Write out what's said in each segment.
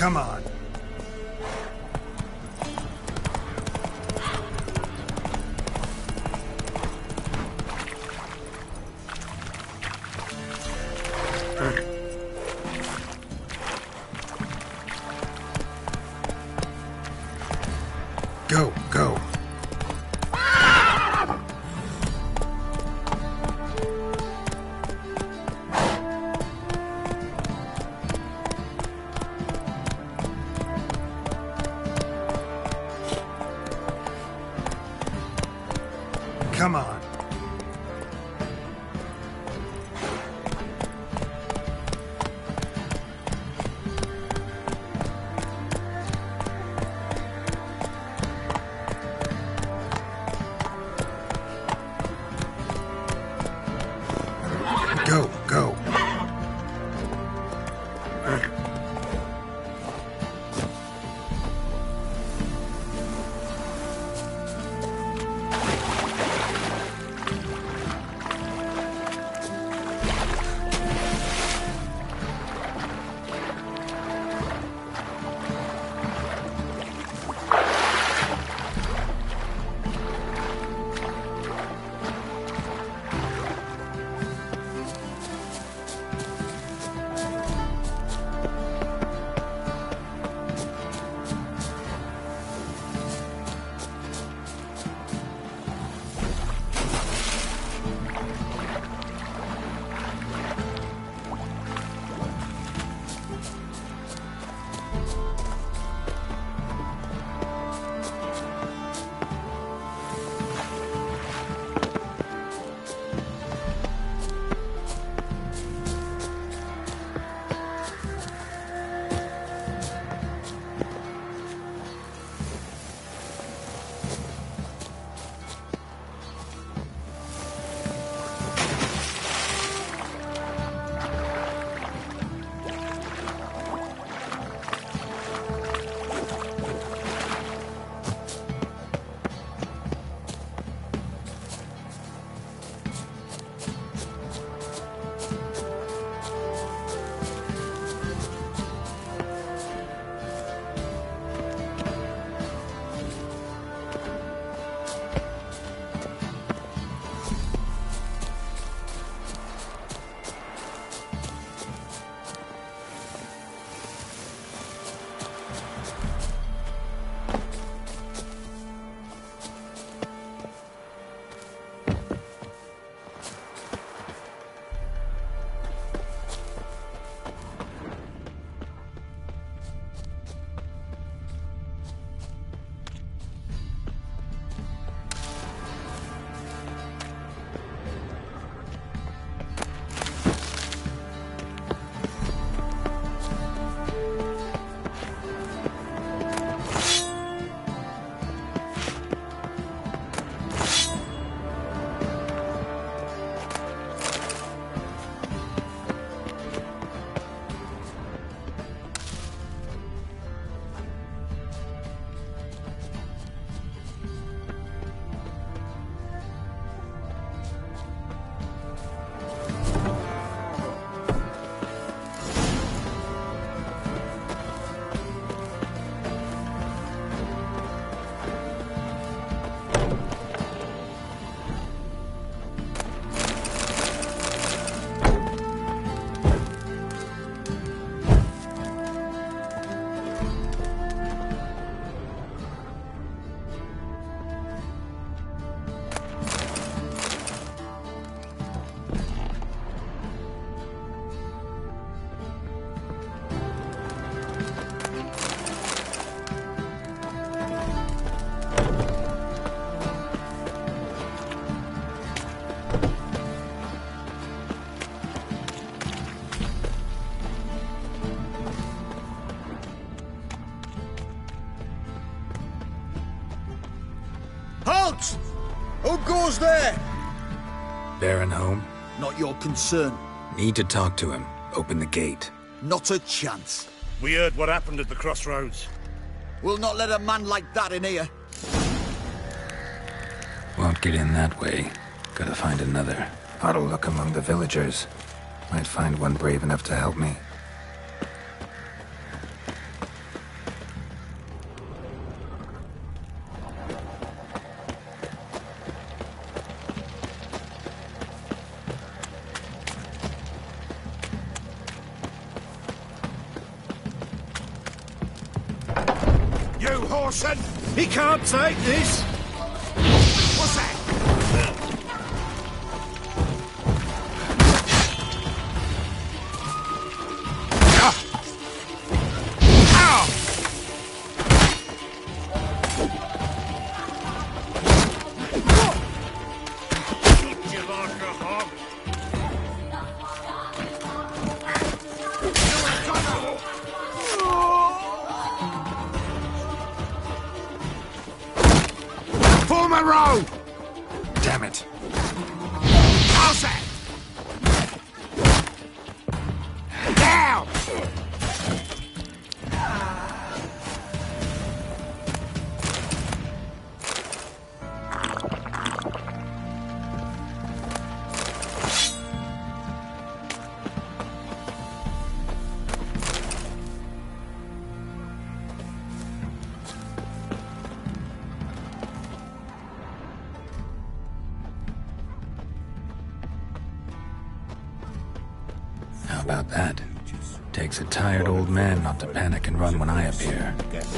Come on. Go, go. Come on. Go, go. Halt! Who goes there? Baron home? Not your concern. Need to talk to him. Open the gate. Not a chance. We heard what happened at the crossroads. We'll not let a man like that in here. Won't get in that way. Gotta find another. Ought to look among the villagers. Might find one brave enough to help me. Orson! He can't take this! What's that? Form a row! Damn it. How's that? Down! How about that? Takes a tired old man not to panic and run when I appear.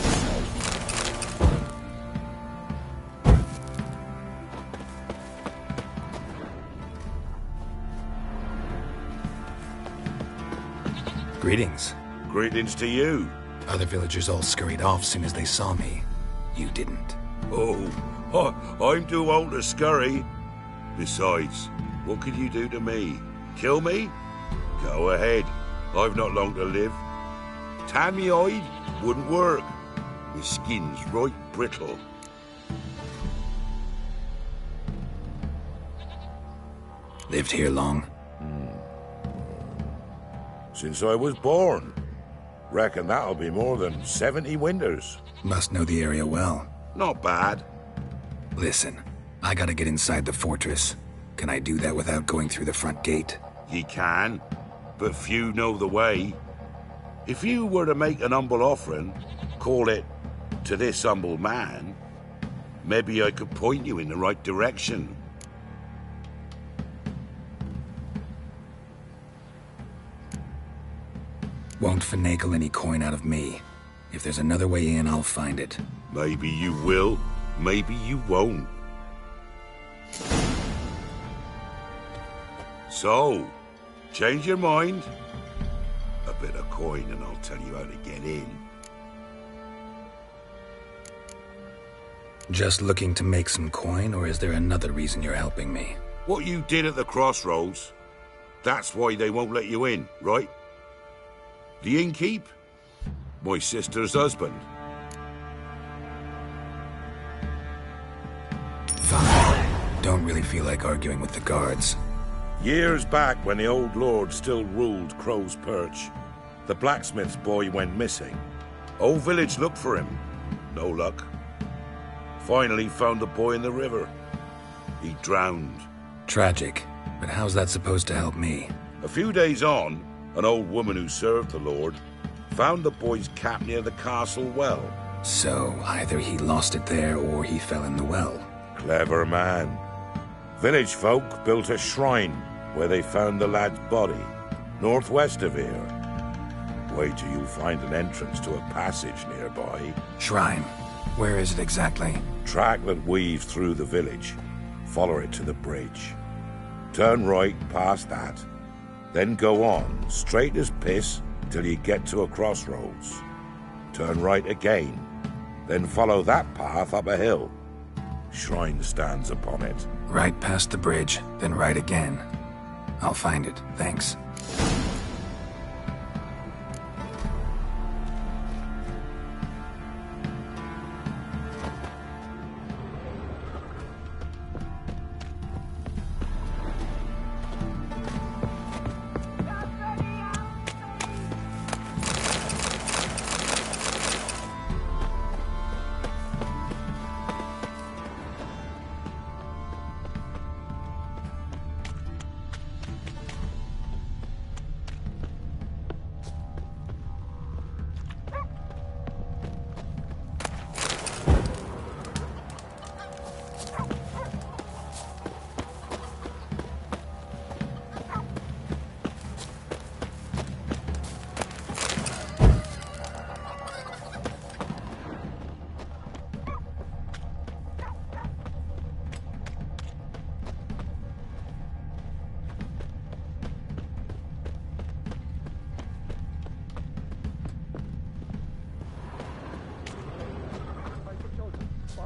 Greetings. Greetings to you. Other villagers all scurried off soon as they saw me. You didn't. Oh, I'm too old to scurry. Besides, what could you do to me? Kill me? Go ahead. I've not long to live. Tan me hide wouldn't work. My skin's right brittle. Lived here long? Since I was born. Reckon that'll be more than 70 winters. Must know the area well. Not bad. Listen, I gotta get inside the fortress. Can I do that without going through the front gate? Ye can, but few know the way. If you were to make an humble offering, call it, to this humble man, maybe I could point you in the right direction. Won't finagle any coin out of me. If there's another way in, I'll find it. Maybe you will, maybe you won't. So, change your mind? A bit of coin and I'll tell you how to get in. Just looking to make some coin, or is there another reason you're helping me? What you did at the crossroads, that's why they won't let you in, right? The innkeep? My sister's husband. Fine. Don't really feel like arguing with the guards. Years back, when the old lord still ruled Crow's Perch, the blacksmith's boy went missing. Whole village looked for him. No luck. Finally found the boy in the river. He drowned. Tragic, but how's that supposed to help me? A few days on, an old woman who served the lord found the boy's cap near the castle well. So, either he lost it there or he fell in the well. Clever man. Village folk built a shrine where they found the lad's body, northwest of here. Wait till you find an entrance to a passage nearby. Shrine. Where is it exactly? Track that weaves through the village. Follow it to the bridge. Turn right past that. Then go on, straight as piss, till you get to a crossroads. Turn right again. Then follow that path up a hill. Shrine stands upon it. Right past the bridge, then right again. I'll find it, thanks.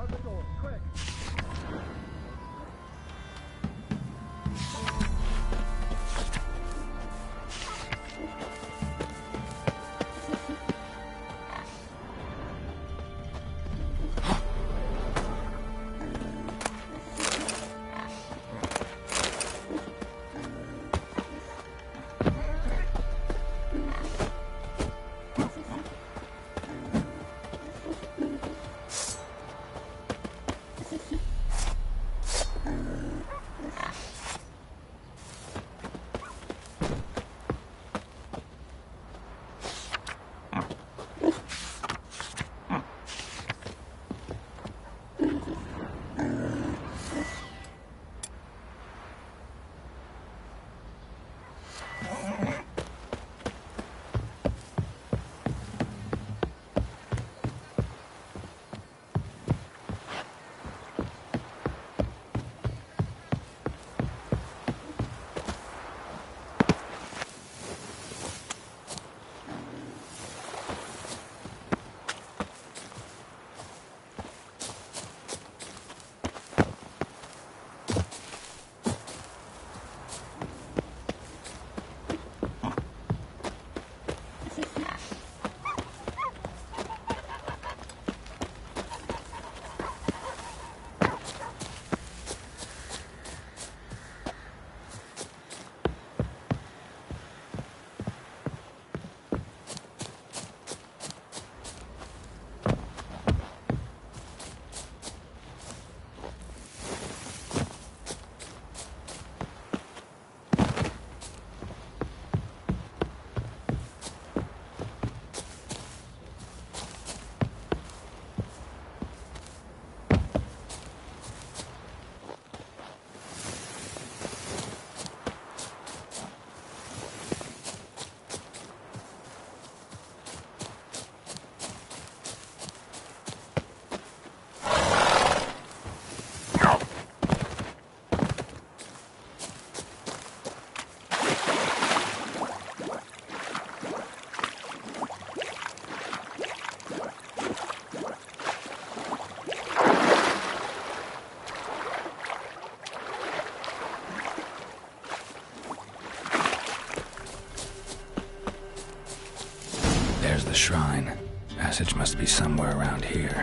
There's the shrine. Passage must be somewhere around here.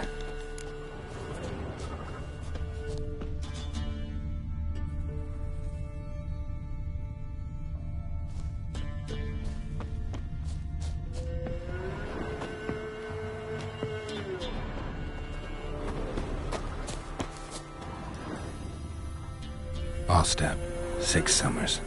Allstep, 6 summers.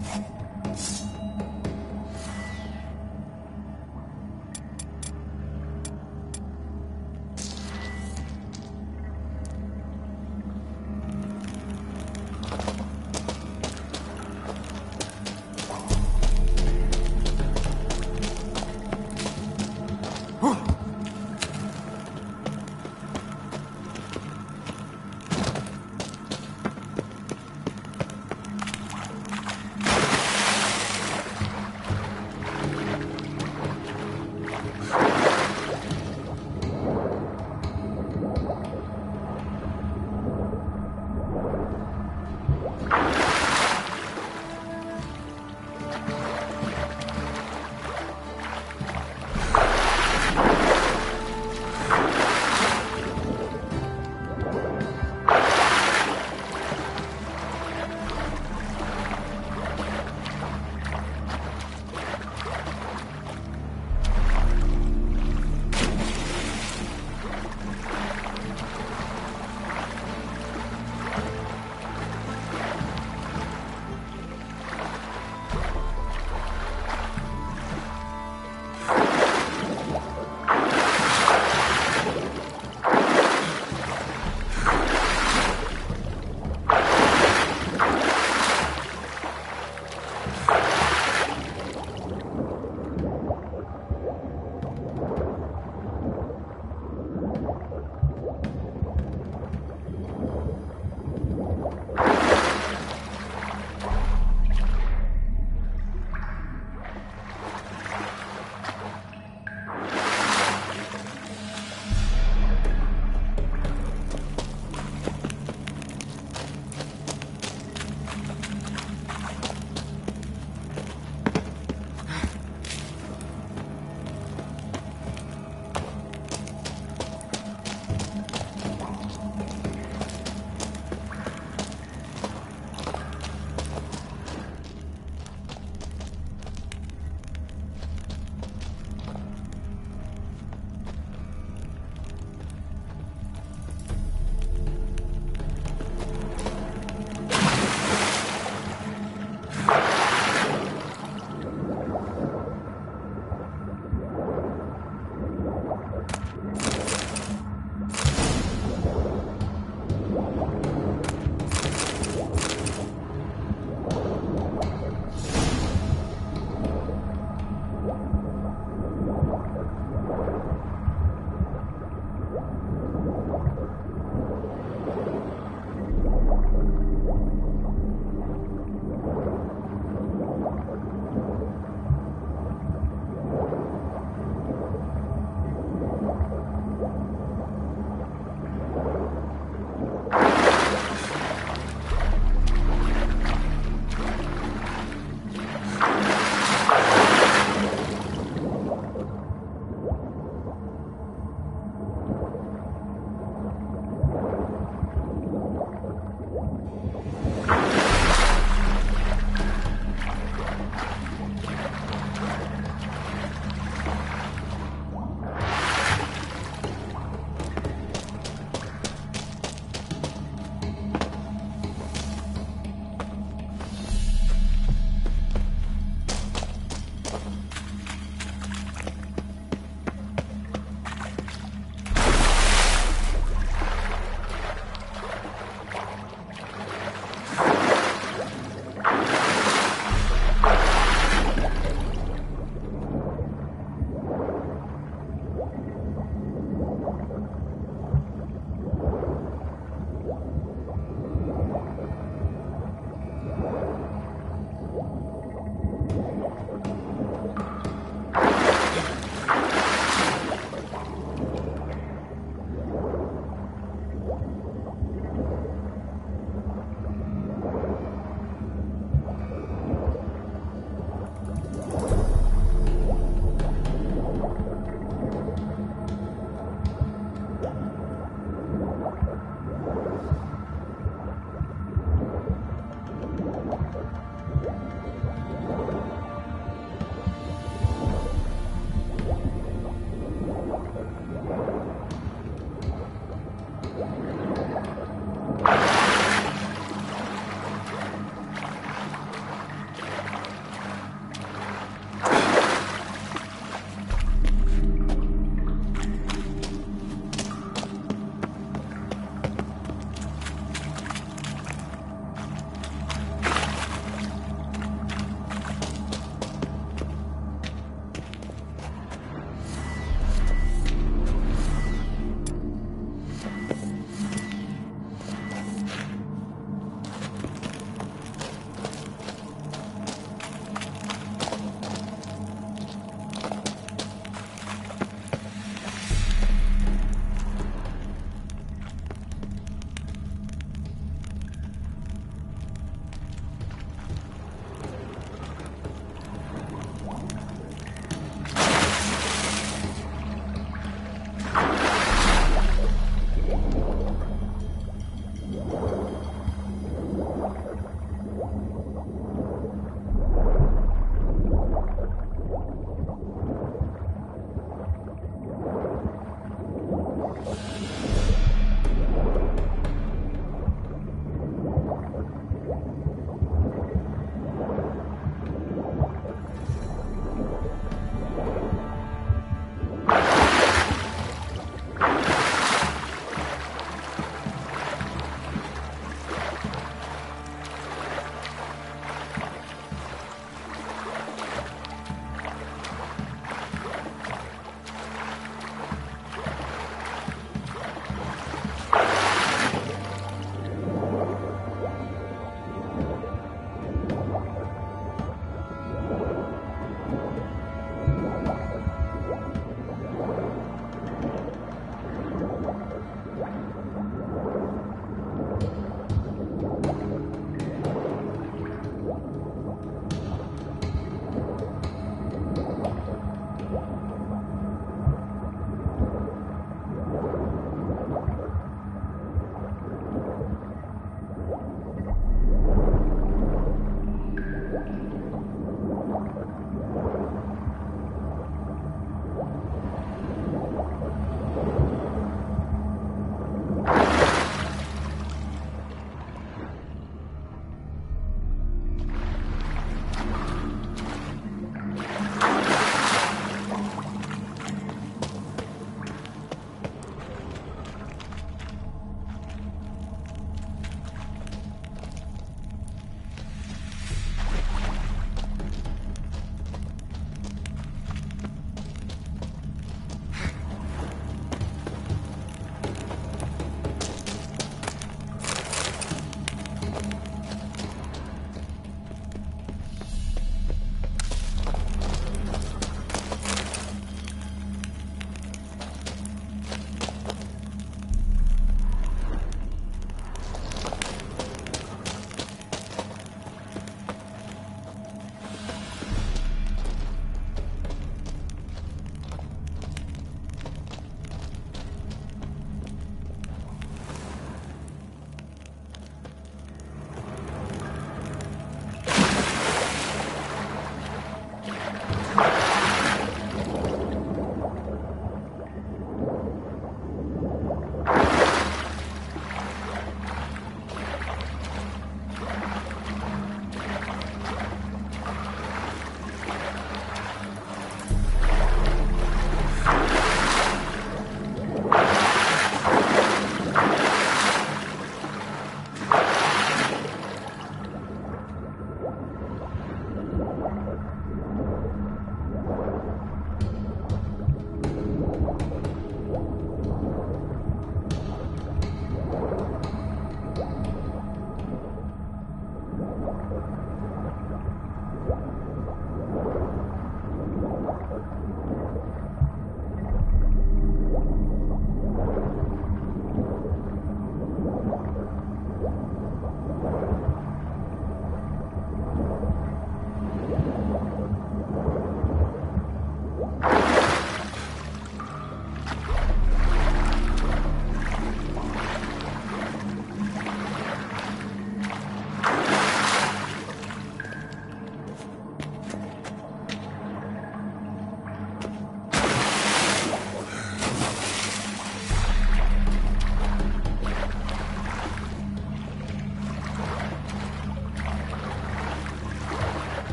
Yeah.